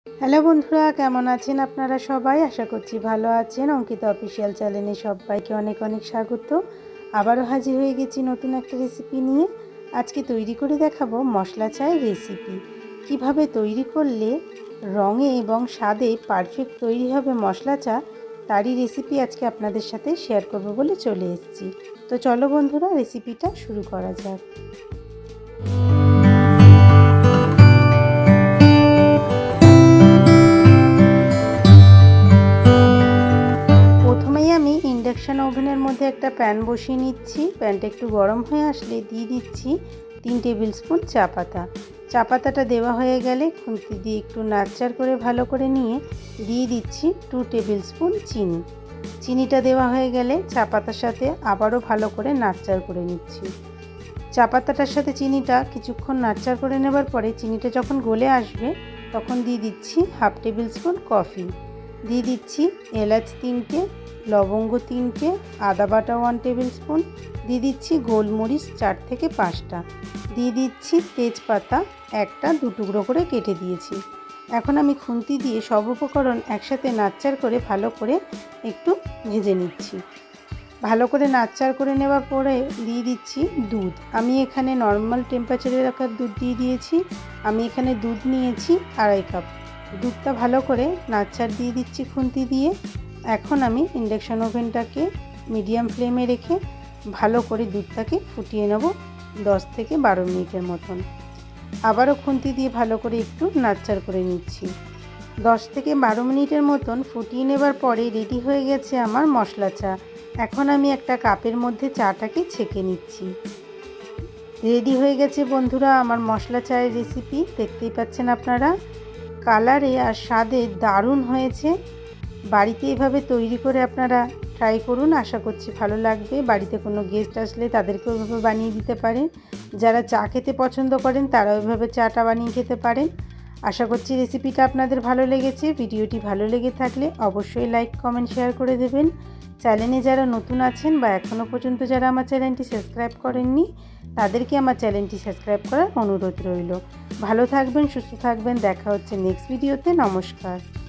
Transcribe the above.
Hello বন্ধুরা, কেমন আছেন আপনারা সবাই? আশা করছি ভালো আছেন। অঙ্কিতা অফিসিয়াল চ্যানেলে সবাইকে অনেক অনেক স্বাগত। আবারও হাজির হয়ে গেছি নতুন একটা রেসিপি নিয়ে। আজকে তৈরি করে দেখাবো মশলা চায়ের রেসিপি। কিভাবে তৈরি করলে রঙে এবং স্বাদে পারফেক্ট তৈরি হবে মশলা চা, তারই রেসিপি আজকে আপনাদের সাথে শেয়ার করব বলে চলে এসেছি। তো চলো বন্ধুরা, রেসিপিটা শুরু করা যাক। ইন্ডাকশান ওভেনের মধ্যে একটা প্যান বসিয়ে নিচ্ছি। প্যানটা একটু গরম হয়ে আসলে দিয়ে দিচ্ছি 3 টেবিল স্পুন চা পাতা। চা পাতাটা দেওয়া হয়ে গেলে খুন্তি দিয়ে একটু নাড়চাড় করে ভালো করে নিয়ে দিয়ে দিচ্ছি 2 টেবিল স্পুন চিনি। চিনিটা দেওয়া হয়ে গেলে চা পাতার সাথে আবারও ভালো করে নাড়চাড় করে নিচ্ছি। চা পাতাটার সাথে চিনিটা কিছুক্ষণ নাড়চাড় করে নেবার পরে চিনিটা যখন গলে আসবে তখন দিয়ে দিচ্ছি 1/2 টেবিল স্পুন কফি। দিয়ে দিচ্ছি এলাচ 3টে, লবঙ্গ 3টে, আদা বাটা 1 টেবিল স্পুন, দিয়ে দিচ্ছি গোলমরিচ 4 থেকে 5টা, দিয়ে দিচ্ছি তেজপাতা 1টা 2 টুকরো করে কেটে দিয়েছি। এখন আমি খুন্তি দিয়ে সব উপকরণ একসাথে নাড়চাড় করে ভালো করে একটু ভেজে নিচ্ছি। ভালো করে নাড়চাড় করে নেওয়ার পরে দিয়ে দিচ্ছি দুধ। আমি এখানে নর্মাল টেম্পারেচারে রাখা দুধ দিয়ে দিয়েছি। আমি এখানে দুধ নিয়েছি 2.5 কাপ। দুধটা ভালো করে নাড়চাড় দিয়ে দিচ্ছি খুন্তি দিয়ে। এখন আমি ইন্ডাকশান ওভেনটাকে মিডিয়াম ফ্লেমে রেখে ভালো করে দুধটাকে ফুটিয়ে নেব 10 থেকে 12 মিনিটের মতন। আবারও খুন্তি দিয়ে ভালো করে একটু নাড়চাড় করে নিচ্ছি। 10 থেকে 12 মিনিটের মতন ফুটিয়ে নেবার পরে রেডি হয়ে গেছে আমার মশলা চা। এখন আমি একটা কাপের মধ্যে চাটাকে ছেঁকে নিচ্ছি। রেডি হয়ে গেছে বন্ধুরা আমার মশলা চায়ের রেসিপি। দেখতেই পাচ্ছেন আপনারা, কালারে আর স্বাদে দারুণ হয়েছে। বাড়িতে এভাবে তৈরি করে আপনারা ট্রাই করুন, আশা করছি ভালো লাগবে। বাড়িতে কোনো গেস্ট আসলে তাদেরকেও এভাবে বানিয়ে দিতে পারেন। যারা চা খেতে পছন্দ করেন তারাও এভাবে চাটা বানিয়ে খেতে পারেন। আশা করছি রেসিপিটা আপনাদের ভালো লেগেছে। ভিডিওটি ভালো লেগে থাকলে অবশ্যই লাইক, কমেন্ট, শেয়ার করে দেবেন। চ্যানেলে যারা নতুন আছেন বা এখনও পর্যন্ত যারা আমার চ্যানেলটি সাবস্ক্রাইব করেননি তাদেরকে আমার চ্যানেলটি সাবস্ক্রাইব করার অনুরোধ রইল। ভালো থাকবেন, সুস্থ থাকবেন। দেখা হচ্ছে নেক্সট ভিডিওতে। নমস্কার।